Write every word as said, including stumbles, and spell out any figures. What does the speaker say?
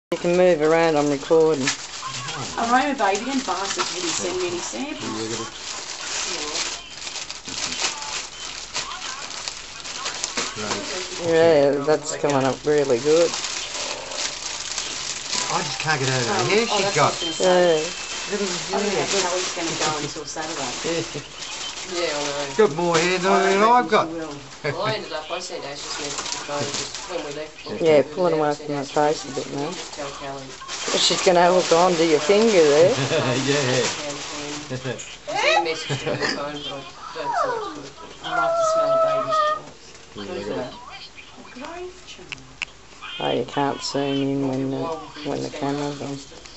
You can move around, I'm recording. Aroma baby and bastards wouldn't send me any samples. Yeah, that's coming up really good. I just can't get over the Um, hair oh, she's that's got. what I was gonna say. Yeah. Little I think hair. that Kelly's going to go until Saturday. Yeah, I know. Got more hair than I've got. Well, I ended up, I sent Ash just message the phone just when we left. When Yeah, we pulling were away there, from I my sent Ash face a just bit now. just tell Kelly. She's going to hook on to your finger there. Yeah. Send a message to her phone, but I don't think it's good. I like to smell a baby's corpse. Yeah, Who's look that? at A grave child. Oh, you can't zoom in when the, when the camera's on.